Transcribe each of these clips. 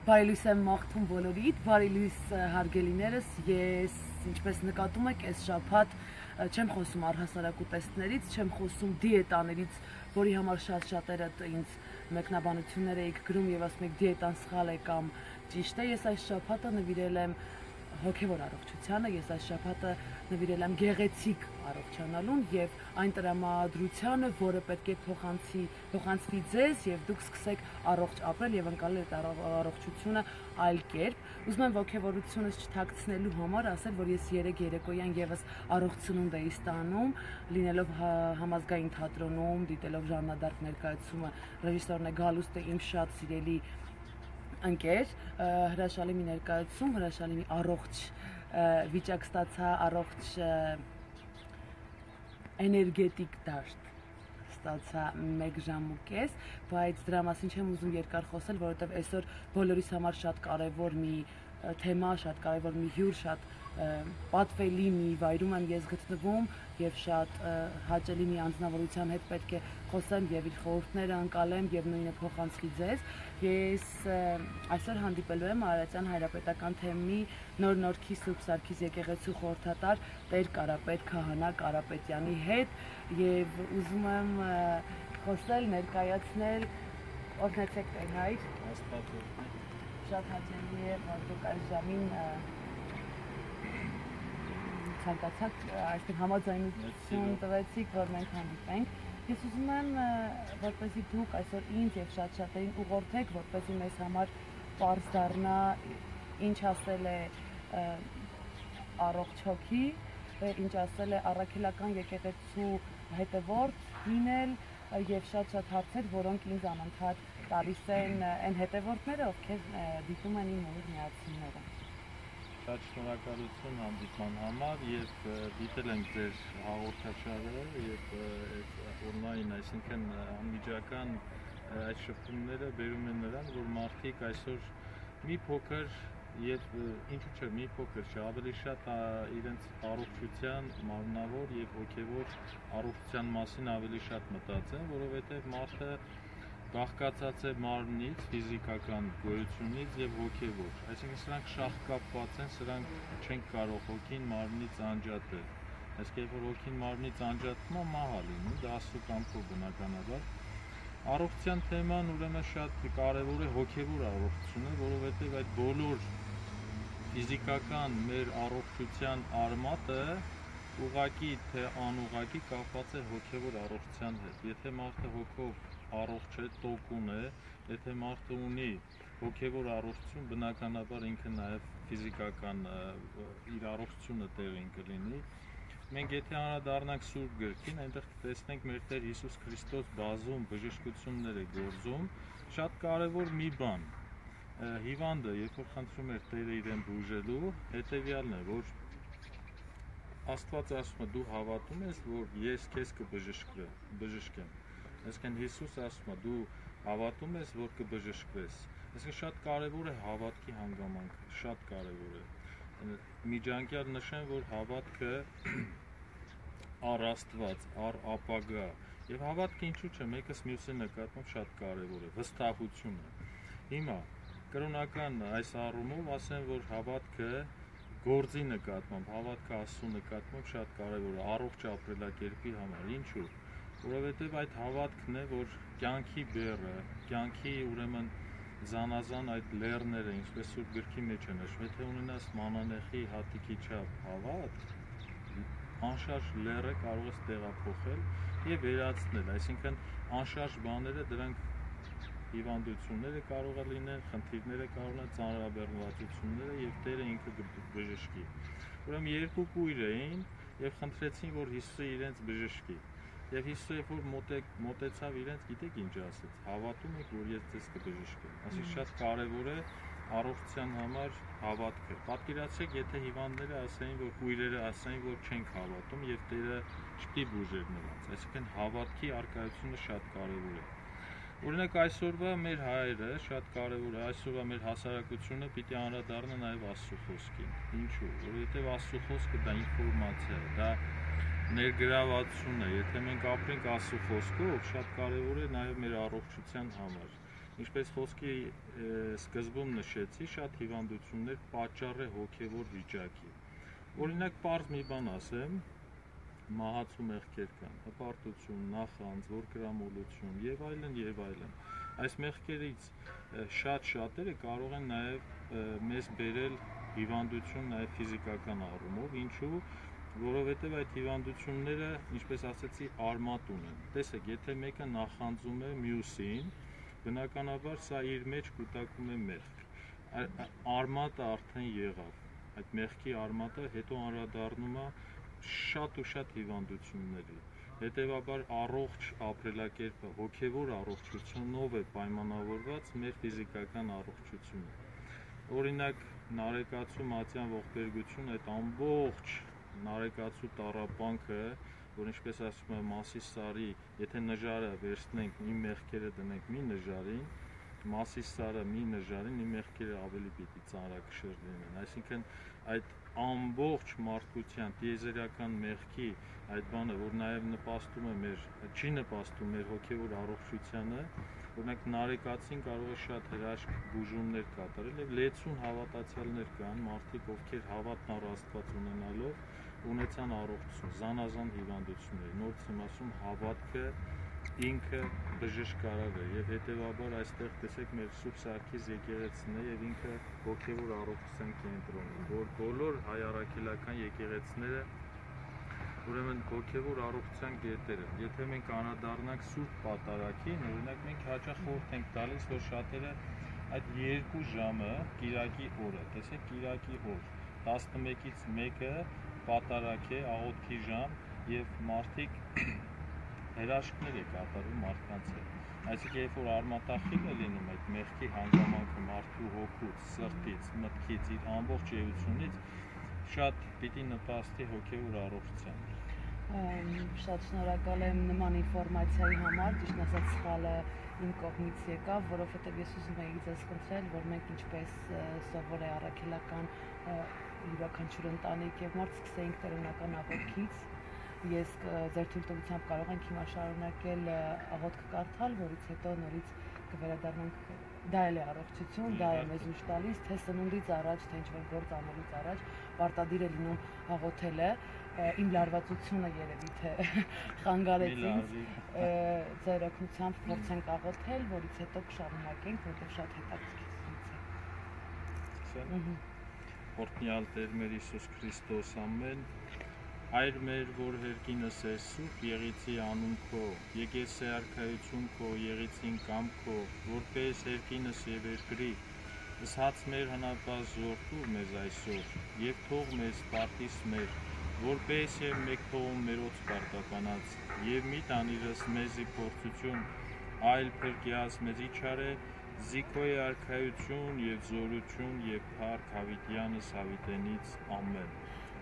Բարի լույս եմ մաղթում բոլորիդ, բարի լույս հարգելիներս, ես ինչպես նկատում եք այս շաբաթ չեմ խոսում առհասարակ ուտեստներից, չեմ խոսում դիետաներից, որի համար շատերը ինձ մեկնաբանություններ եք գրում եւ ասում եք դիետան սխալ է կամ ճիշտ է, ես այս շաբաթը նվիրել եմ հոգևոր առողջությանը, ես այս շաբաթը նվիրել եմ գեղեցիկ առողջանալուն եւ այն տրամադրությանը, որը պետք է փոխանցվի ձեզ եւ դուք սկսեք առողջ ապրել եւ անցնել այդ առողջությունը այլ կերպ։ Ուզում եմ ոգևորությունս չթաքցնելու համար ասել, որ ես երեկոյան եւս առողջ սնունդ էի ստանում, լինելով համազգային թատրոնում, դիտելով Ժաննա Դարկ ներկայացումը, ռեժիսորն է Գալուստը, իմ շատ սիրելի ընկեր, հրաշալի մի ներկայացում, հրաշալի մի առողջ վիճակ ստացա, առողջ էներգետիկ դաշտ ստացա 1 ժամ ու կես, բայց դրա մասին չեմ ուզում երկար խոսել, որովհետև այսօր բոլորիս համար շատ կարևոր մի թեմա, շատ կարևոր մի հյուր, շատ պատվելի մի վայրում եմ ես գտնվում եւ շատ հաճելի մի անձնավորության հետ պետք է խոսեմ եւ իր խորհուրդները անցալեմ եւ նույնը փոխանցվի ձեզ։ Ես այսօր հանդիպելու եմ Արարատյան հայրապետական թեմի Նոր-Նորքի Սուրբ Սարգիս եկեղեցու խորհրդատար Տեր Կարապետ Քահանա Կարապետյանի հետ եւ ուզում եմ խոսել, ներկայացնել, օրհնեցեք Տեր հայր։ Շատ հաճելի է, որ դուք այս ժամին ցանկացաք այստեղ համաձայնություն տվեցիք, որ մենք հանդիպենք։ Ես ուզում եմ, որպեսզի դուք այսօր ինձ եւ շատ-շատերին ուղղորդեք, որպեսզի մեզ համար պարզ դառնա ինչ ասել է առողջ հոգի, ինչ ասել է առաքելական եկեղեցու հետևորդ լինել եւ շատ-շատ հարցեր, որոնք ինձ անընդհատ տալիս են այն հետևորդները, ովքեր դիտում են իմ ուղիղ միացումները։ Շատ շնորհակալություն հանդիպման համար եւ դիտել ենք ձեր հաղորդաշարը եւ օնլայն, այսինքն անմիջական այդ շփումները բերում են նրան, որ մարդիկ այսօր մի փոքր եւ ինչու՞ չէ, մի փոքր չէ, ավելի շատ իրենց առողջության, մարմնավոր եւ հոգեվոր առողջության մասին ավելի շատ մտածեն, որովհետեւ մարդը բաղկացած է մարմնից, ֆիզիկական գոյությունից եւ հոգեվոր, այսինքն սրանք շահկապված են, սրանք չեն կարող հոգին մարմնից անջատել, այսինքն երբ որ հոգին մարմնից անջատվում է, մահ լինի, դա Աստծո կամքով բնականաբար։ Առողջության թեման ուրեմն շատ կարևոր է հոգեվոր առողջությունը, որովհետեւ այդ բոլոր ֆիզիկական մեր առողջության արմատը ուղղակի թե անուղղակի կապված է հոգեվոր առողջության հետ։ Եթե մարդը հոգով առողջ է, տոկուն է, եթե մարդը ունի հոգեվոր առողջություն, բնականաբար ինքը նաև ֆիզիկական իր առողջությունը տեղին կլինի։ Մենք եթե անդրադառնանք Սուրբ Գրքին, այնտեղ կտեսնենք մեր Տեր Հիսուս Քրիստոս բազում բժշկություններ է գործում, շատ կարևոր մի բան։ Հիվանդը, երբ որ խնդրում էր Տերը իրեն բուժելու, հետևյալն է, որ Աստված ասում է դու հավատում ես, որ ես քեզ կբժշկեմ։ Այսինքն Հիսուս ասում է դու հավատում ես, որ կբժշկվես։ Այսինքն շատ կարևոր է հավատքի հանգամանքը, շատ կարևոր է։ Միջանկյալ նշեմ, որ հավատքը առ Աստված, առ ապագա եւ հավատքը ինչու՞ չէ, մեկս մյուսի նկատմամբ շատ կարևոր է, վստահությունը։ Հիմա կրոնական այս առումով ասեմ, որ հավատքը գործի նկատմամբ, հավատքը Աստծո նկատմամբ շատ կարևոր է առողջ ապրելակերպի համար։ Ինչու՞։ Որովհետև այդ հավատքն է, որ կյանքի բեռը, կյանքի ուրեմն զանազան այդ լեռները, ինչպես Սուրբ Գրքի մեջ է նշվում, եթե ունենաս մանանեխի հատիկի չափ հավատք, անշարժ լեռը կարող ես տեղափոխել եւ վերացնել, այսինքն անշարժ բաները դրանք հիվանդությունները կարող է լինեն, խնդիրները կարող են ծանրաբեռնվածությունները եւ Տերը ինքը կբժշկի։ Ուրեմն երկու կույր էին եւ խնդրեցին, որ Հիսուսը իրենց բժշկի։ Եվ Հիսուսը երբ որ մոտեցավ իրենց, գիտեք ինչ ասեց, հավատում եք, որ ես ձեզ կբժշկեմ։ Այսինքն շատ կարևոր է առողջության համար հավատքը։ Պատկերացրեք, եթե հիվանդները ասեին, որ կույրերը ասեին, որ չենք հավատում եւ Տերը չպիտի բուժեր նրանց։ Այսինքն հավատքի արկայությունը շատ կարևոր է։ Օրինակ այսօրվա մեր հայերը շատ կարևոր է, այսօրվա մեր հասարակությունը պիտի անդրադառնա նաեւ Աստծո խոսքին։ Ինչու՞։ Որովհետեւ Աստծո խոսքը դա ինֆորմացիա է, դա ներգրավվածություն է, եթե մենք ապրենք Աստծո խոսքով, շատ կարևոր է նաև մեր առողջության համար։ Ինչպես խոսքի սկզբում նշեցի, շատ հիվանդություններ պատճառ է հոգևոր վիճակի։ Օրինակ, պարզ մի բան ասեմ, մահացու մեղքեր կան, հպարտություն, նախանձ, ворկրամոլություն եւ այլն եւ այլն։ Այս մեղքերից շատերը կարող են նաեւ մեզ բերել հիվանդություն նաեւ ֆիզիկական առումով, ինչու, որովհետեւ այդ հիվանդությունները, ինչպես ասացի, արմատ ունեն։ Տեսեք, եթե մեկը նախանձում է մյուսին, բնականաբար սա իր մեջ կուտակում է մեղք։ Արմատը արդեն եղավ։ Այդ մեղքի արմատը հետո անդրադառնում է շատ ու շատ հիվանդությունների։ Հետևաբար առողջ ապրելակերպը, հոգևոր առողջությունով է պայմանավորված մեր ֆիզիկական առողջությունը։ Օրինակ, նարեկացու մատյան ողբերգություն, այդ ամբողջ նարեկացու տառապանքը, որ ինչպես ասում եմ, Մասիս Սարի, եթե նժարը վերցնենք, մի մեղքերը դնենք մի նժարին, Մասիս Սարը մի նժարին, մի մեղքերը ավելի պիտի ծանրակշիռ լինեն։ Այսինքն այդ ամբողջ մարդկության տիեզերական մեղքի այդ բանը, որ նաև չի նպաստում մեր հոգևոր առողջությանը, օրինակ նարեկացին կարող է շատ հրաշք բուժումներ կատարել եւ լեցուն հավատացյալներ կան, մարդիկ, ովքեր հավատն առ Աստված ունենալով ունեցան առողջություն, զանազան հիվանդություններ։ Նորից եմ ասում, հավատքը ինքը բժշկարար է եւ հետեւաբար այստեղ տեսեք մեր Սուրբ Սարգիս եկեղեցին է եւ ինքը հոգեվոր առողջության կենտրոնն է, որ բոլոր հայ առաքելական եկեղեցիները ուրեմն հոգեվոր առողջության կետեր են։ Եթե մենք անդրադառնանք Սուրբ Պատարագին, օրինակ մենք հաճախ խորհուրդ ենք տալիս, որ շատերը այդ 2 ժամը Կիրակի օրը, տեսեք Կիրակի օր 11-ից 1-ը պատարագ է, աղոթքի ժամ եւ մարդիկ հրաշքներ է կատարում մարդկանց հետ։ Այսինքն, երբ որ արմատախիլ է լինում այդ մեղքի հանգամանքը մարդու հոգուց, սրտից, մտքից, իր ամբողջ էությունից, շատ պիտի նպաստի հոգևոր առողջության։ Շատ շնորհակալ եմ նման ինֆորմացիայի համար, ճիշտ ասած սխալը իմ կողմից եկավ, որովհետև ես ուզում էի ձեզ խնդրել, որ մենք ինչպես սովոր է առաքելական յուրաքանչյուր ընտանիք եւ մարդ սկսեինք տերունական աղոթքից, ես ձեր թույլտվությամբ կարող ենք հիմա շարունակել աղոթք կարդալ, որից հետո նորից կվերադառնանք, դա էլ է առողջություն, դա է մեզ ուժ տալիս, թե սնունդից առաջ, թե ինչ-որ գործ անելուց առաջ պարտադիր է լինում աղոթելը, իմ լարվածությունը երևի թե խանգարեց ինձ, ձեր օգնությամբ փորձենք աղոթել, որից հետո կշարունակենք, որտեղ շատ հետաքրքիր է։ Օրհնյալ Տեր մեր Հիսուս Քրիստոս, ամեն Հայր մեր, որ հերկինս ես սուրբ եղիցի անուն քո, եկես է արքայություն քո, եղիցին կամ քո, որպես հերկինս եւ երկրի, ըսած մեր հնապազ զորքու մեզ այսօր, եւ թող մեզ պարտիս մեր, որպես եւ մեկ թողում մերոց պարտականած, եւ մի տանիրս մեզի փորձություն, այլ փրկյաս մեզի չարե, զիքոյ արքայություն եւ զորություն եւ փառք Հավիտյանս Հավիտենից ամեն։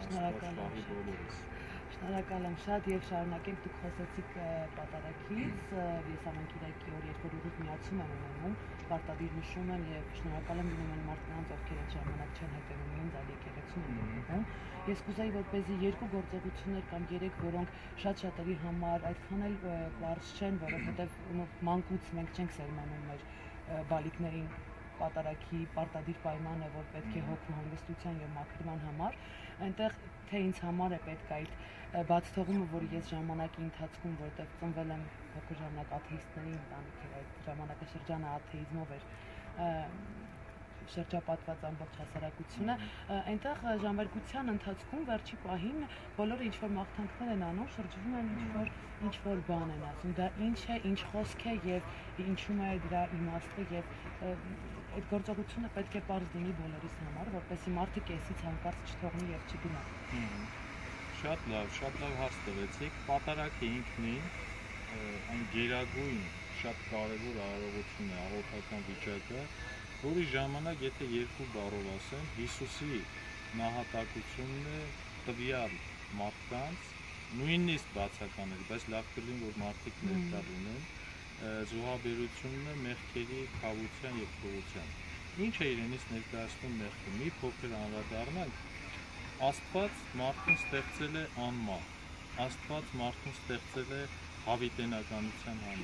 Շնորհակալ եմ շատ եւ շարունակենք, դուք խոսեցիք պատարագից, ես ամեն Կիրակի օր երբ որ ուղիղ միացում եմ ունենում, պարտադիր նշում եմ եւ շնորհակալ եմ լինում այն մարդկանց, ովքեր այդ ժամանակ չեն հետեւում ինձ, այլ եկեղեցուն են հետեւում։ Ես կուզեի, որպեսզի 2 գործողություններ կամ 3, որոնք շատ շատերի համար այդքան էլ բարձ չեն, որովհետեւ մանկուց մենք չենք սերմանում մեր բալիկներին պատարագի պարտադիր պայմանը, որ պետք է հոգու հանգստության եւ մաքրման համար, այնտեղ թե ինձ համար է պետք այդ բաց թողումը, որ ես ժամանակի ընթացքում, որտեղ ծնվել եմ փոքր ժամանակ աթեիստների ընտանիքի, այդ ժամանակաշրջանը աթեիզմով էր շրջապատված ամբողջ հասարակությունը, այնտեղ ժամերգության ընթացքում վերջի պահին բոլորը ինչ-որ մաղթանքներ են անում, շրջվում են ինչ-որ բան են ասում, դա ինչ է, ինչ խոսք է եւ ինչու է դրա իմաստը եւ այդ գործողությունը պետք է պարզ լինի բոլորիս համար, որպեսզի մարդը կեսից հանկարծ չթողնի եւ չգնա։ Շատ լավ հարց տվեցիք, պատարագը ինքնին այն գերագույն շատ կարևոր արարողություն է, աղոթական վիճակը, որի ժամանակ, եթե 2 բառով ասեմ, Հիսուսի նահատակությունն է տվյալ մարդկանց, նույնիսկ բացականների, բայց լավ կլինի, որ մարդիկ ներկա լինեն, զոհաբերությունն է մեղքերի քավության եւ թողության։ Ինչ է իրենից ներկայացնում մեղքը։ Մի փոքր անդրադառնանք, Աստված մարդուն ստեղծել է անմահ, Աստված մարդուն ստեղծել է հավիտենականության համար։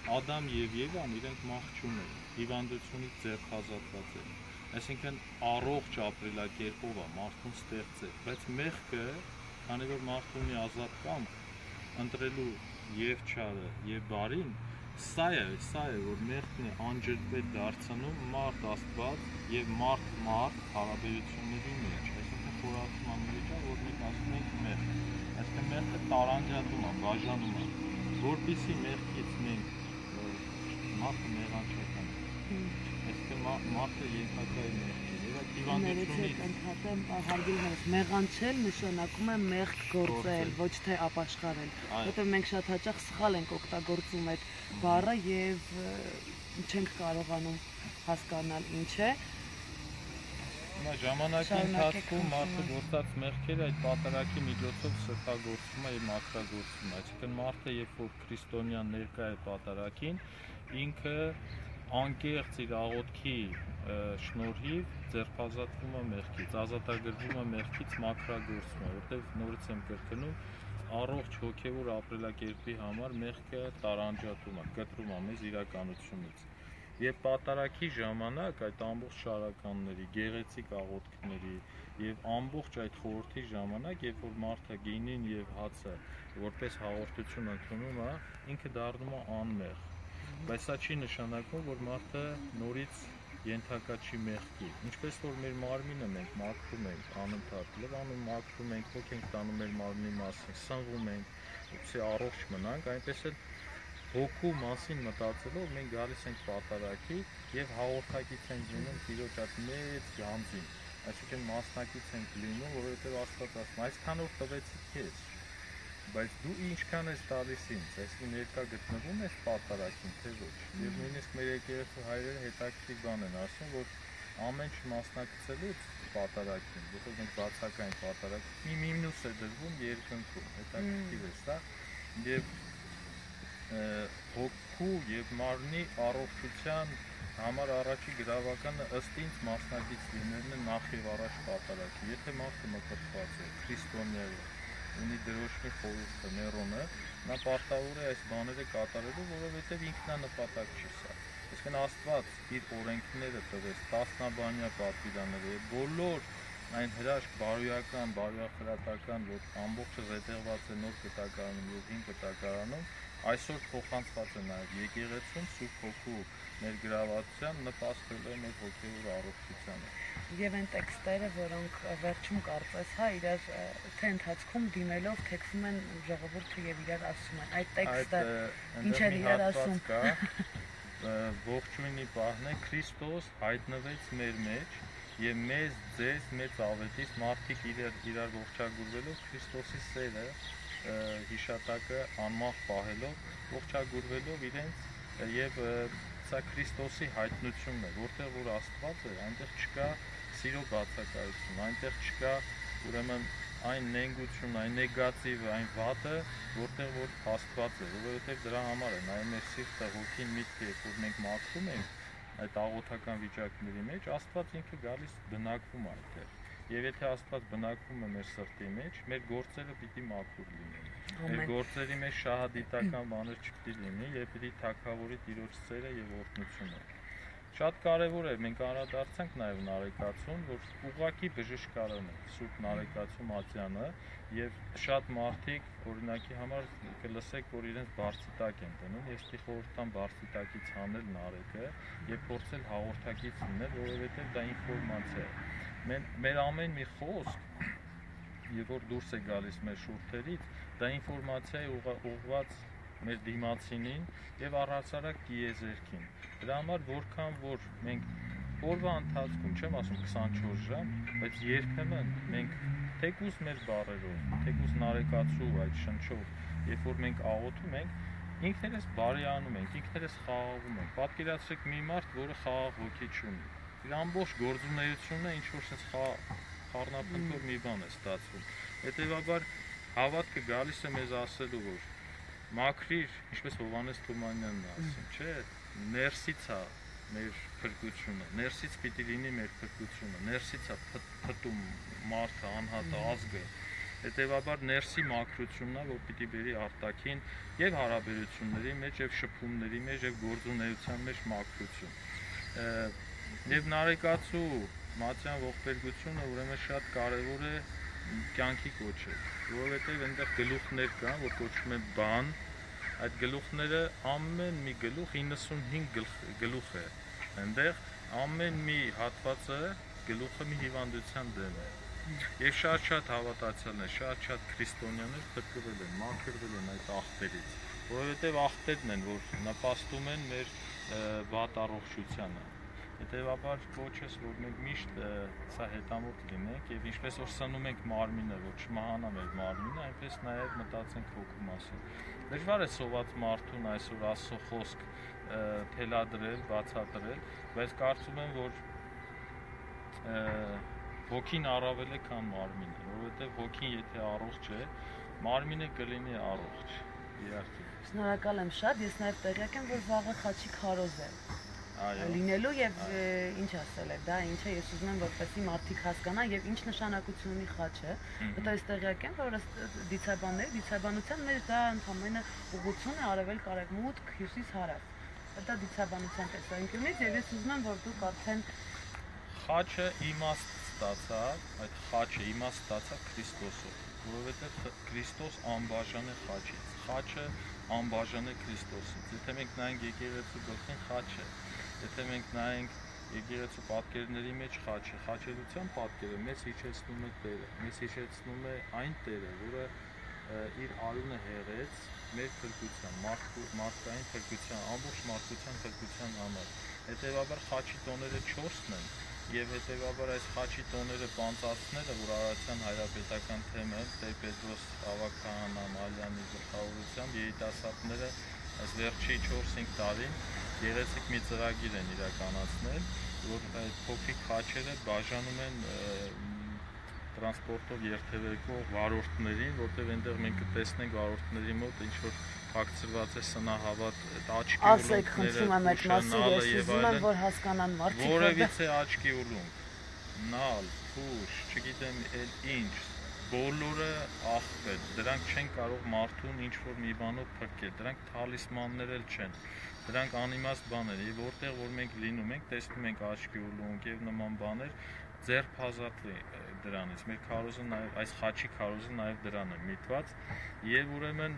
Ադամ եւ Եվան իրենք մահ չունեն, հիվանդությունից ձեռքազատված են։ Այսինքն առողջ ապրելակերպով է մարդուն ստեղծել, բայց մեղքը, քանի որ մարդուն ունի ազատ կամք, ընտրելու եւ չարը եւ բարին, սա է, որ մեղքն է անջրպետ դարձնում մարդ Աստված եւ մարդ հարաբերությունների մեջ, այսինքն խորացման մեջ է, որ մենք ասում ենք մեղք։ Այսինքն մեղքը տարանջատում է, բաժանում է, որպեսզի մեղքից մենք մարդը մեղանչական է, այսինքն մարդը ենթակա է մեղքի, եւ այդ հիվանդությունից ընդհատեմ հարգելիներս, մեղանչել նշանակում է մեղք գործել, ոչ թե ապաշխարել, որովհետեւ մենք շատ հաճախ սխալ ենք օգտագործում այդ բառը եւ չենք կարողանում հասկանալ ինչ է։ Ժամանակի ընթացքում մարդը գործած մեղքերը այդ պատարագի միջոցով սրբագործվում է եւ մաքրագործվում է, այսինքն մարդը երբ որ քրիստոնյան ներկա է պատարագին, ինքը անկեղծ իր աղոթքի շնորհիվ ձերբազատվում է մեղքից, ազատագրվում է մեղքից, մաքրագործվում է, որտեղ նորից եմ կրկնում, առողջ հոգևոր ապրելակերպի համար մեղքը տարանջատում է, կտրում է մեզ իրականությունից։ Եվ պատարագի ժամանակ այդ ամբողջ շարականների, գեղեցիկ աղոթքների եւ ամբողջ այդ խորհրդի ժամանակ, երբ որ մարդը գինին եւ հացը որպես հաղորդություն ընդունում է, ինքը դառնում է անմեղ։ Բայց սա չի նշանակում, որ մարդը նորից ենթակա չի մեղքի։ Ինչպես որ մեր մարմինը մենք մաքրում ենք անընդհատ, լվանում մաքրում ենք, հոգ ենք տանում մեր մարմնի մասին, սնվում ենք, որպեսզի առողջ մնանք, այնպես էլ հոգու մասին մտածելով մենք գալիս ենք պատարագի եւ հաղորդակից ենք լինում Տիրոջ այդ մեծ գանձին, այսինքն մասնակից ենք լինում, որովհետեւ Աստված ասում է, այսքան որ տվեցի քեզ, բայց դու ինչքան ես տալիս ինձ, այսինքն ներկա գտնվում ես պատարագին, թե ոչ։ Եվ նույնիսկ մեր եկեղեցու հայրերը հետաքրքիր բան են ասում, որ ամեն չմասնակցելուց պատարագին, որտեղ մենք բացակային պատարագ, մի միմնուս է դրվում երկնքում, հետաքրքիր է սա, եւ հոգու եւ մարմնի առողջության համար առաջի գրավականը ըստ ինձ մասնակից լինելն է նախ եւ առաջ պատարագի։ Եթե մարդը մկրտված է, քրիստոնյա է, ունի դրոշմի խորհուրդը, ներոնը, նա պարտավոր է այս բաները կատարելու, որովհետեւ ինքնանպատակ չի սա։ Այսինքն Աստված իր օրենքները տվեց, տասնաբանյա պատվիրանները եւ բոլոր այն հրաշք բարոյական, բարոյախրատական, որ ամբողջը զետեղված է նոր կտակարանում եւ հին կտակարանում, այսօր փոխանցված է նաեւ եկեղեցում Սուրբ Հոգու ներգրավվածության նպաստելու մեր հոգևոր առողջությանը։ Եվ այն տեքստերը, որոնք վերջում կարծես, իրար թե ընթացքում դիմելով թեքվում են ժողովուրդը եւ իրար ասում են։ Այդ տեքստը ինչ է իրար ասում։ Ողջույնի պահն է, Քրիստոս հայտնվեց մեր մեջ եւ մեզ ձեզ մեծ ավետից մարդիկ իրար ողջագուրվելով Քրիստոսի սերը հիշատակը անմահ պահելով, ողջագուրվելով իրենց եւ սա Քրիստոսի հայտնությունն է, որտեղ որ Աստված է, այնտեղ չկա սիրո բացակայություն, այնտեղ չկա ուրեմն այն նենգություն, այն նեգատիվը, այն վատը, որտեղ որ Աստված է, որովհետեւ դրա համար է նաեւ մեր սիրտը, հոգին, միտքը, երբ որ մենք մաքրում ենք այդ աղոթական վիճակների մեջ, Աստված ինքը գալիս բնակվում է այդտեղ։ Եվ եթե Աստված բնակվում է մեր սրտի մեջ, մեր գործերը պիտի մաքուր լինեն։ Մեր գործերի մեջ շահադիտական բաներ չպիտի լինի, եւ պիտի թագավորի Տիրոջ սերը եւ օրհնությունը։ Շատ կարևոր է մենք անդրադարձանք նաեւ Նարեկացուն, որ ուղղակի բժշկարան է Սուրբ Նարեկացու Մատյանը եւ շատ մարդիկ օրինակի համար կլսեք, որ իրենց բարձիտակ են դնում, ես պիտի խորհրդամ բարձիտակից հանել Նարեկը եւ փորձել հաղորդակից լինել, որովհետեւ դա ինֆորմացիա է։ Մեր ամեն մի խոսք, երբ որ դուրս է գալիս մեր շուրթերից, դա ինֆորմացիա է ուղղված մեր դիմացինին եւ առհասարակ տիեզերքին։ Դրա համար որքան որ մենք օրվա ընթացքում, չեմ ասում 24 ժամ, բայց երբեմն մենք թեկուզ մեր բառերով, թեկուզ Նարեկացու այդ շնչով, երբ որ մենք աղոթում ենք, ինքներս բարեանում ենք, ինքներս խաղաղվում ենք։ Պատկերացրեք մի մարդ, որը խաղաղ հոգի չունի։ Իր ամբողջ գործունեությունը ինչ որ sense խառնափնթոր մի բան է ստացվում։ Հետևաբար հավատքը գալիս է մեզ ասելու, որ մաքրիր, ինչպես Հովհաննես Թումանյանն է ասում, չէ, ներսից է մեր փրկությունը, ներսից պիտի լինի մեր փրկությունը, ներսից է փտում մարդը, անհատը, ազգը։ Հետևաբար ներսի մաքրությունն է, որ պիտի բերի արտաքին եւ հարաբերությունների մեջ եւ շփումների մեջ եւ գործունեության մեջ մաքրություն։ Եվ Նարեկացու մատյան ողբերգությունը ուրեմն շատ կարեւոր է կյանքի կոչել, որովհետեւ այնտեղ գլուխներ կան, որ կոչվում են բան, այդ գլուխները ամեն մի գլուխ 95 գլուխ է, այնտեղ ամեն մի հատվածը գլուխը մի հիվանդության դեմ է։ Եվ շատ հավատացյալներ, շատ քրիստոնյաներ փրկվել են, մաքրվել են այդ աղբերից, որովհետև աղբերն են, որ նպաստում են մեր վատ առողջությանը։ Հետևաբար կոչես, որ մենք միշտ սա հետամոտ լինենք եւ ինչպես որ սնում ենք մարմինը, որ չմահանա մեր մարմինը, այնպես նաեւ մտածենք հոգու մասին։ Դժվար է սոված մարդուն այսօր Աստծո խոսք թելադրել, բացատրել, բայց կարծում եմ, որ հոգին առավել է, քան մարմինը, որովհետև հոգին եթե առողջ է, մարմինը կլինի առողջ։ Իհարկե։ Շնորհակալ եմ շատ, ես նաև տեղյակ եմ, որ վաղը խաչի քարոզ է լինելու եւ ինչ ասել է, դա ինչ է, ես ուզում եմ որպեսզի մարդիկ հասկանան եւ ինչ նշանակություն ունի խաչը, որտեղ ես տեղյակ եմ, որ դիցաբանության մեջ դա ընդհանրապես ուղղություն է արևել կարևմուտք, հյուսիս հարավ։ Դա դիցաբանության տեսանկյունից եւ ես ուզում եմ, որ դուք արդեն խաչը իմաստ ստացավ, այդ խաչը իմաստ ստացավ Քրիստոսով, որովհետև Քրիստոս անբաժան է խաչից, խաչը անբաժան է Քրիստոսից։ Եթե մենք նայենք եկեղեցու գլխին խաչը, եթե մենք նայենք եկեղեցու պատկերների մեջ խաչը, խաչելության պատկերը մեզ հիշեցնում է Տերը, մեզ հիշեցնում է այն Տերը, որը իր արյունը հեղեց մեր փրկության, մարդկային փրկության, ամբողջ մարդկության փրկության համար։ Հետևաբար խաչի տոները 4-ն են, եւ հետեւաբար այս խաչի տոները բանտացները, որ Արարատյան հայրապետական թեմը Տեր-Պետրոս Ավագ-քահանա Մալյանի գլխավորությամբ երիտասարդները այս վերջի 4-5 տարին գեղեցիկ մի ծրագիր են իրականացնել, որ այդ փոքրիկ խաչերը բաժանում են տրանսպորտով երթևեկող վարորդներին, որտեղ այնտեղ մենք կտեսնենք վարորդների մոտ ինչ որ փակցրված է սնահավատ աչքի ուլունքները եւ այլն, որ հասկանան մարդիկ, որևիցե աչքի ուլունք, նալ, փուշ, չգիտեմ ինչ, բոլորը աղբեր, դրանք չեն կարող մարդուն ինչ որ մի բանով փրկել, դրանք թալիսմաններ էլ չեն, դրանք անիմաստ բաներ, եւ որտեղ որ մենք լինում ենք, տեսնում ենք աչքի ուլունք եւ նման բաներ, ձերբազատ դրանից, մեր քարոզը նաեւ այս խաչի քարոզը նաեւ դրան է միտված եւ ուրեմն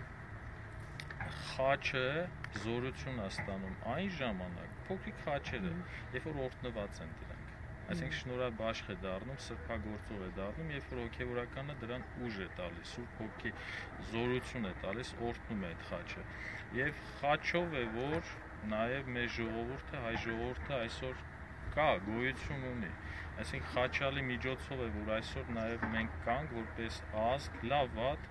խաչը զորություն է ստանում այն ժամանակ փոքրիկ խաչերը, երբ որ օրհնված են դրանք, այսինքն շնորհաբաշխ է դառնում, սրբագործող է դառնում, երբ որ հոգեվորականը դրան ուժ է տալիս, Սուրբ Հոգի զորություն է տալիս, օրհնում է այդ խաչը։ Եվ խաչով է, որ նաև մեր ժողովուրդը, հայ ժողովուրդը այսօր կա, գոյություն ունի։ Այսինքն խաչալի միջոցով է, որ այսօր նաև մենք կանք որպես ազգ, լավ վատ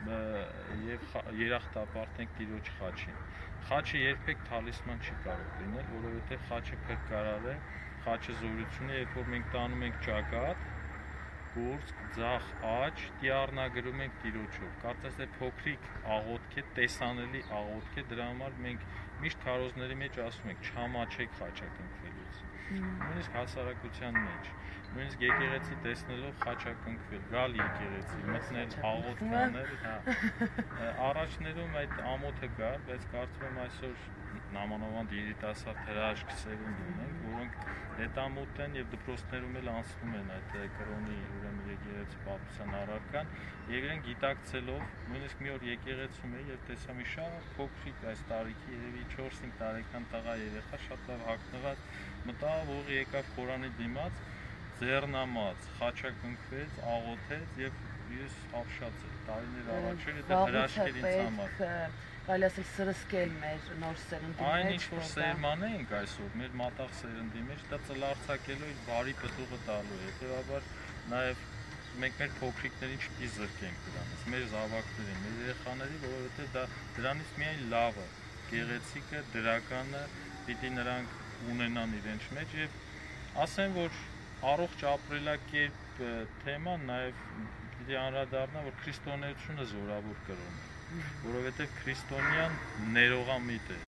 եւ երախտապարտենք Տիրոջ խաչին։ Խաչը երբեք թալիսման չի կարող լինել, որովհետեւ խաչը փրկարար է, խաչը զորություն է, երբ որ մենք տանում ենք ճակատ, կուրծք, ձախ աջ, դիառնագրում ենք Տիրոջով։ Կարծես թե փոքրիկ աղոթք է, տեսանելի աղոթք է, դրա համար մենք միշտ քարոզների մեջ ասում ենք չհամաչեք խաչակնքվելուց։ Նույնիսկ հասարակության մեջ, նույնիսկ եկեղեցի տեսնելով խաչակնքվել, գալ եկեղեցի, մտնել աղոթք անել, առաջներում այդ ամոթը կար, բայց կարծում եմ այսօր նամանավանդ երիտասարդ հրաշք սերունդ ունենք, որոնք հետամուտ են եւ դպրոցներում էլ անցնում են այդ կրոնի ուրեմն եկեղեցի պատմության առարկան եւ իրեն գիտակցելով, նույնիսկ մի օր եկեղեցում է եւ տեսա մի շատ փոքրիկ այս տարիքի երևի 4-5 տարեկան տղա երեխա շատ լավ հագնված մտավ, ուղի եկավ Խորանի դիմաց, ձեռնամած, խաչակնքվեց, աղոթեց եւ ես ապշած եմ տարիներ առաջ էր դա հրաշք էր ինձ համար։ Կարելի ասել սրսկել մեր նոր սերնդի մեջ։ Այն ինչ որ սերմանենք այսօր մեր մատաղ սերնդի մեջ, դա ծլարձակելու իր բարի պտուղը տալու է։ Հետևաբար նաև մենք մեր փոքրիկներին չպիտի զրկենք դրանից, մեր զավակներին, մեր երեխաների, որովհետև դա դրանից միայն լավը, գեղեցիկը, դրականը պիտի նրանք ունենան իրենց մեջ եւ ասեմ, որ առողջ ապրելակերպ թեման նաև պիտի անդրադառնա, որ քրիստոնեությունը զորավոր կրոն է, որովհետև քրիստոնյան ներողամիտ է։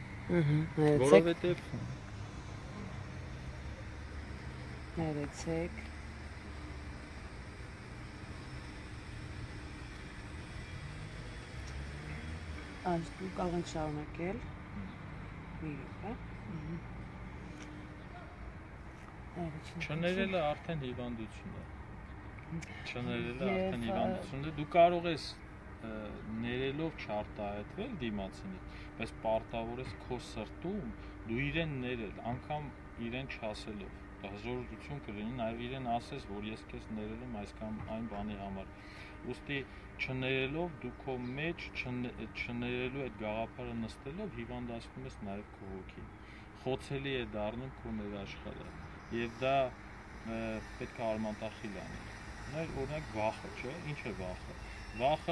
Որովհետև ներեցեք Կարող ենք շարունակել։ Միրը։ Չներելը արդեն հիվանդություն է։ Չներելը արդեն հիվանդություն է։ Դու կարող ես ներելով չարտահայտվել դիմացինից, բայց պարտավոր ես քո սրտում դու իրեն ներել, անգամ իրեն չասելով, հզորություն կլինի, նաև իրեն ասես, որ ես քեզ ներել եմ այս կամ այն բանի համար։ Ուստի չներելով դու քո մեջ չներելու այդ գաղափարը նստելով հիվանդացնում ես նաև քո հոգին։ Խոցելի է դառնում քո ներաշխարհը, եւ դա պետք է արմատախիլ անել։ Օրինակ վախը, չէ՞, ինչ է վախը։ Վախը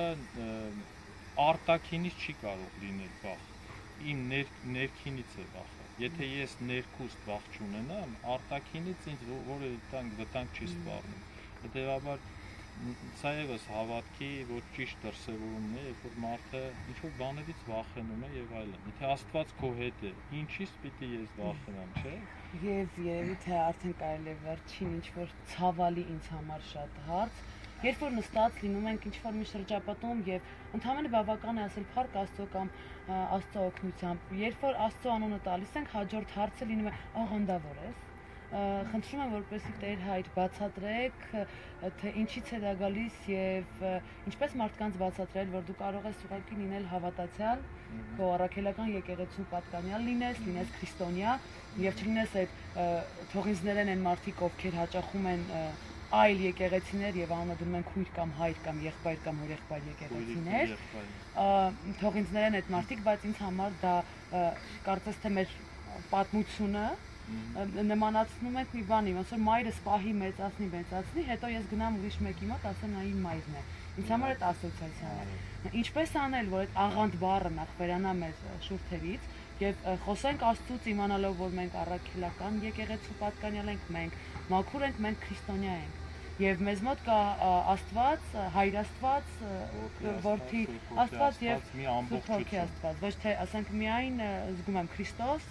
արտաքինից չի կարող լինել վախ, իմ ներքինից է վախը։ Եթե ես ներքուստ վախ չունենամ, արտաքինից ինձ որևէ վտանգ չի սպառնում։ Հետևաբար սա ևս հավատքի ոչ ճիշտ դրսևորումն է, երբ որ մարդը ինչ-որ բաներից վախենում է եւ այլն։ Եթե Աստված քո հետ է, ինչից պիտի ես վախենամ, չէ՞։ Եվ երևի թե արդեն կարելի է վերջին ինչ-որ ցավալի ինձ համար շատ հարց, երբ որ նստած լինում ենք ինչ-որ մի շրջապատում եւ ընդհանրապես բավական է ասել փառք Աստծո կամ Աստծո օգնությամբ, երբ որ Աստծո անունը տալիս ենք, հաջորդ հարցը լինում է աղանդավոր ես։ Խնդրում եմ որպեսզի Տեր Հայր բացատրեք, թե ինչից է դա գալիս եւ ինչպես մարդկանց բացատրել, որ դու կարող ես ուղղակի լինել հավատացյալ, քո առաքելական եկեղեցու պատկանյալ լինես քրիստոնյա եւ չլինես այդ թողինձներեն են մարդիկ, ովքեր հաճախում են այլ եկեղեցիներ եւ անունը դնում են քույր կամ հայր կամ եղբայր կամ հորեղբայր եկեղեցիներ, թողինձներեն այդ մարդիկ, բայց ինձ համար դա կարծես թե մեր պատմությունը նմանացնում ենք մի բանի, ոնց որ մայրս պահի մեծացնի, հետո ես գնամ ուրիշ մեկի մոտ, ասեմ նա իմ մայրն է։ Ինձ համար այդ ասոցիացիան է։ Ինչպես անել, որ այդ աղանդ բառը նախ վերանա մեր շուրթերից եւ խոսենք Աստծուց իմանալով, որ մենք առաքելական եկեղեցու պատկանյալ ենք, մենք մաքուր ենք, մենք քրիստոնյա ենք։ Եվ մեզ մոտ կա Աստված, Հայր Աստված, Որդի Աստված եւ Սուրբ Հոգի Աստված, ոչ թե ասենք միայն զգում եմ Քրիստոս,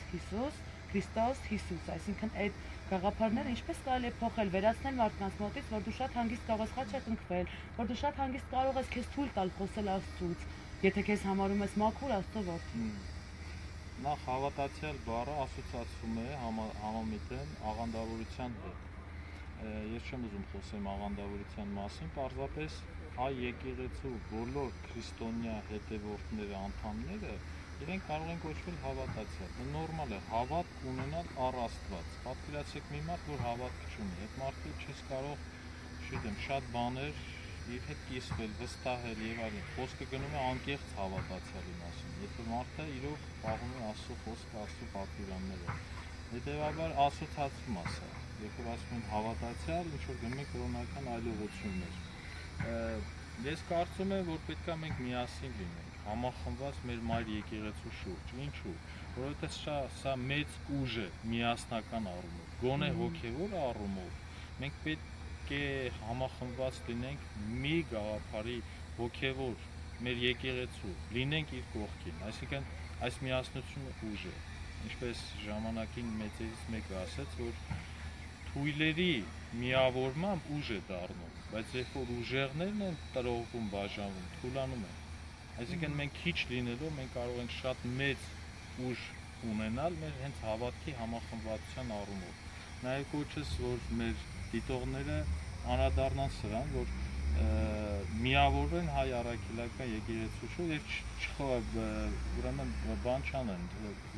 Հիսուս, այսինքն այդ գաղափարները ինչպես կարելի է փոխել, վերացնել մարդկանց մոտից, որ դու շատ հանգիստ կարող ես խաչակնքվել, որ դու շատ հանգիստ կարող ես քեզ թույլ տալ խոսել Աստծուց, եթե քեզ համարում ես մաքուր Աստծո որդի։ Նախ հավատացյալ բառը ասոցացվում է համամիտ աղանդավորության հետ։ Ես չեմ ուզում խոսեմ աղանդավորության մասին, պարզապես հայ եկեղեցու բոլոր քրիստոնյա հետևորդները, անդամները իրենք կարող են կոչվել հավատացյալ։ Նորմալ է հավատք ունենալ առ Աստված։ Պատկերացրեք մի մարդ, որ հավատք չունի, այդ մարդը չես կարող, չգիտեմ, շատ բաներ իր հետ կիսվել, վստահել եւ այլն։ Խոսքը գնում է անկեղծ հավատացյալի մասին։ Եթե մարդը իրոք պահում է Աստծո խոսքը, Աստծո պատվիրանները, հետեւաբար ասոցացվում է սա։ Երբ որ ասում են հավատացյալ, ինչ որ գնում է կրոնական այլողություններ։ Ես կարծում եմ, որ պետք է մենք միասին լինենք, համախմբված մեր մայր եկեղեցու շուրջ։ Ինչու՞։ Որովհետեւ սա մեծ ուժ է միասնական առումով, գոնե հոգեվոր առումով։ Մենք պետք է համախմբված լինենք մի գաղափարի հոգեվոր մեր եկեղեցու, լինենք իր կողքին, այսինքն այս միասնությունը ուժ է, ինչպես ժամանակին մեծերից մեկը ասաց, որ թույլերի միավորմամբ ուժ է դառնում, բայց երբ որ ուժեղներն են տրողվում, բաժանվում, թուլանում են, այսինքն մենք քիչ լինելով մենք կարող ենք շատ մեծ ուժ ունենալ մեր հենց հավատքի համախմբվածության առումով, նաև կոչես, որ մեր դիտողները անդրադառնան սրան, որ միավորվեն հայ առաքելական եկեղեցու շուրջ եւ ուրեմն բան չանեն,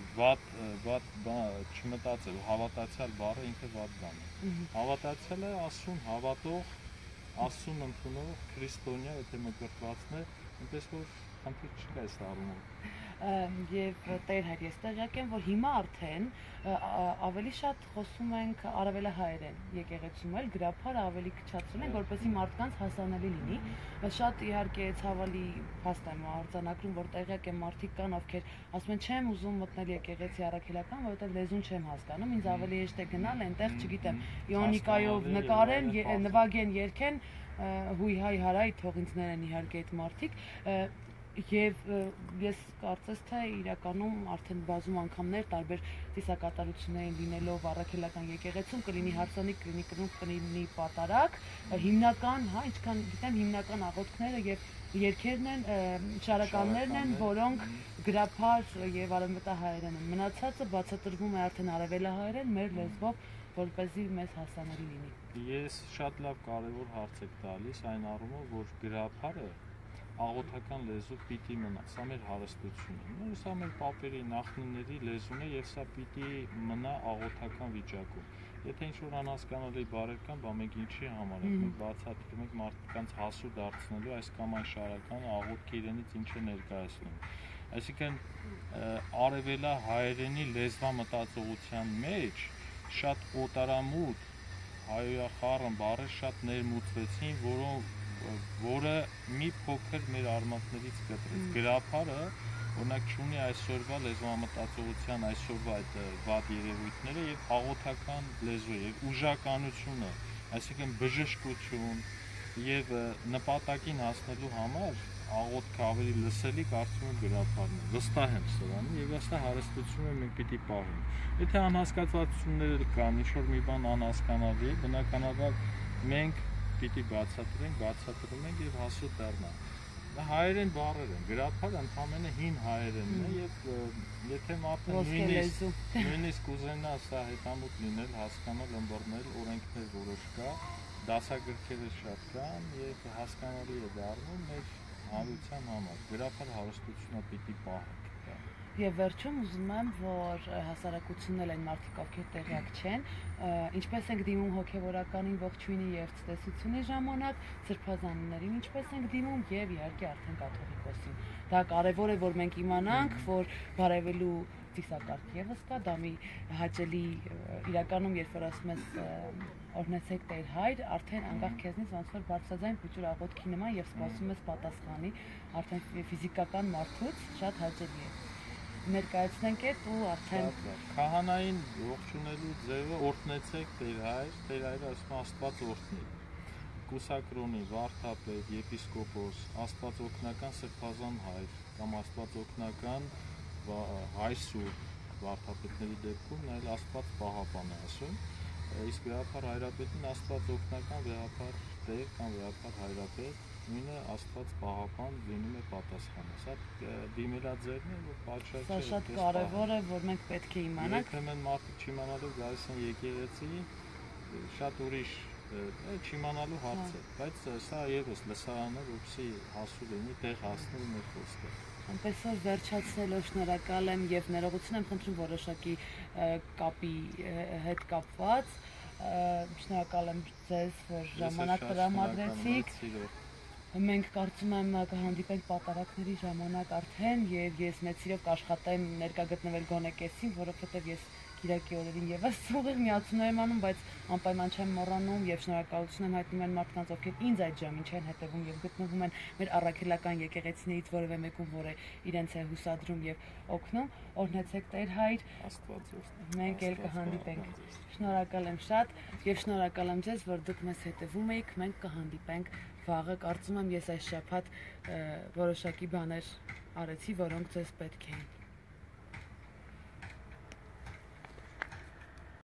վատ չմտածել, հավատացյալ բառը ինքը վատ բան է։ Հավատացյալը Աստծուն հավատող, Աստծուն ընդունող քրիստոնյա, եթե մկրտվածն է, այնպես որ խնդիր չկա այս առումով։ Եվ Տեր Հայր, ես տեղյակ եմ, որ հիմա արդեն ավելի շատ խոսում ենք արևելահայերեն եկեղեցում էլ գրաբարը ավելի քչացրել են, որպեսզի մարդկանց հասանելի լինի։ Շատ իհարկե ցավալի փաստ եմ արձանագրում, որ տեղյակ եմ մարդիկ կան, ովքեր ասում են չեմ ուզում մտնել եկեղեցի առաքելական, որովհետև լեզուն չեմ հասկանում, ինձ ավելի հեշտ է գնալ այնտեղ, չգիտեմ, իոնիկայով նկարեն, նվագեն, երգեն, հույհայ հարայ թող ինձ ներեն իհարկե այդ մարդիկ։ Եվ ես կարծես թե իրականում արդեն բազում անգամներ տարբեր ծիսակատարություններին լինելով առաքելական եկեղեցում կլինի հարսանիք, կլինի կրունկ, կլինի պատարագ, հիմնական, հա, ինչքան գիտեմ, հիմնական աղոթքները եւ երգերն են, շարականներն են, որոնք գրափար եւ արևմտահայերեն են։ Մնացածը բացատրվում է արդեն արևելահայերեն մեր լեզվով, որպեսզի մեզ հասանելի լինի։ Ես շատ լավ կարևոր հարց եք տալիս այն առումով, որ գրափարը աղոթական լեզու պիտի մնա, սա մեր հարստությունն է, սա մեր պապերի նախնիների լեզուն է եւ սա պիտի մնա աղոթական վիճակում։ Եթե ինչ-որ անհասկանալի բարեր կան, բա մենք ինչի համար ենք, մենք բացատրում ենք մարդկանց հասու դարձնելու այս կամ այն շարականը աղոթքի իրենից ինչ է ներկայացնում։ Այսինքն արևելահայերենի լեզվամտածողության մեջ շատ օտարամուտ հայոյախառն բառեր շատ ներմուծվեցին, որը մի փոքր մեր արմատներից կտրեց։ Գրափարը օրինակ չունի այսօրվա լեզվամտածողության այսօրվա այդ վատ երևույթները եւ աղոթական լեզու եւ ուժականությունը, այսինքն բժշկություն եւ նպատակին հասնելու համար աղոթքը ավելի լսելի կարծում եմ գրափարն է։ Վստահ եմ սրանում եւ այստեղ հարստությունը մենք պիտի պահենք։ Եթե անհասկացություններ կան, ինչ-որ մի բան անհասկանալի է, բնականաբար մենք պիտի բացատրում ենք եւ հասու դառնա։ Դա հայերեն բառեր են, գրափարը ընդհանրապես հին հայերենն է եւ եթե մարդը նույնիսկ ուզենա սա հետամուտ լինել, հասկանալ, ըմբռնել, օրենքներ որոշ կա, դասագրքերը շատ կան եւ հասկանալի է դառնում մեր հանրության համար։ Գրափար հարստությունը պիտի պահենք։ Եվ վերջում ուզում եմ, որ հասարակությունն էլ այն մարդիկ, ովքեր տեղյակ չեն, ինչպես ենք դիմում հոգևորականին ողջույնի եւ ցտեսությունի ժամանակ, սրբազաններին ինչպես ենք դիմում եւ իհարկե արդեն կաթողիկոսին։ Դա կարեւոր է, որ մենք իմանանք, որ բարևելու ծիսակարգ եւս կա, դա մի հաճելի իրականում, երբ որ ասում ես օրհնեցեք Տեր Հայր, արդեն անկախ քեզնից ոնց որ բարձրաձայն փոքր աղոթքի նման եւ սպասում ես պատասխանի, արդեն ֆիզիկական մարդուց շատ հաճելի է։ Ներկայացնենք այդ ու արդեն քահանային ողջունելու ձևը օրհնեցեք Տեր Հայր, Տեր Հայրը ասում է Աստված օրհնի։ Կուսակրոնի, վարդապետ, եպիսկոպոս, Աստված օգնական սրբազան հայր կամ Աստված օգնական հայսուր վարդապետների դեպքում նայել Աստված պահապան է ասում, իսկ վեհապար հայրապետին Աստված օգնական վեհապար Տեր կամ վեհապար հայրապետ, նույնը Աստված պահապան լինում է պատասխանը։ Սա դիմելաձևն է, որ պատշաճ է։ Սա շատ կարևոր է, որ մենք պետք է իմանանք։ Երբեմն մարդիկ չիմանալով գալիս են եկեղեցի, շատ ուրիշ չիմանալու հարց է, բայց սա եւս լսարանը, որպեսզի հասու լինի, տեղ հասնի մեր խոսքը։ Այնպես որ վերջացնելով շնորհակալ եմ եւ ներողություն եմ խնդրում որոշակի կապի հետ կապված, շնորհակալ եմ ձեզ, որ ժամանակ տրամադրեցիք։ Մենք կարծում եմ կհանդիպենք պատարագների ժամանակ արդեն եւ ես մեծ սիրով կաշխատեմ ներկա գտնվել գոնե կեսին, որովհետեւ ես Կիրակի օրերին եւս ուղիղ միացումներ եմ անում, բայց անպայման չեմ մոռանում եւ շնորհակալություն եմ հայտնում այն մարդկանց, ովքեր ինձ այդ ժամին չեն հետևում եւ գտնվում են մեր առաքելական եկեղեցիներից որևէ մեկում, որը իրենց է հուսադրում եւ օգնում, օրհնեցեք Տեր Հայր, Աստված օրհնի։ մենք էլ կհանդիպենք։ Շնորհակալ եմ շատ եւ շնորհակալ եմ ձեզ, որ դուք մեզ հետևում եք, մենք կհանդիպենք վաղը, կարծում եմ ես այս շաբաթ որոշակի բաներ արեցի, որոնք ձեզ պետք էին։